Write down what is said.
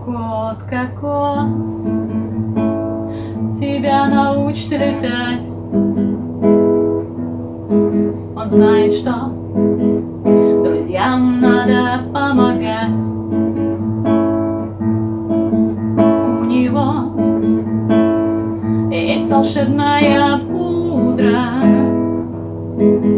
Кот кокос тебя научит летать. Он знает, что друзьям надо помогать. У него есть волшебная пудра,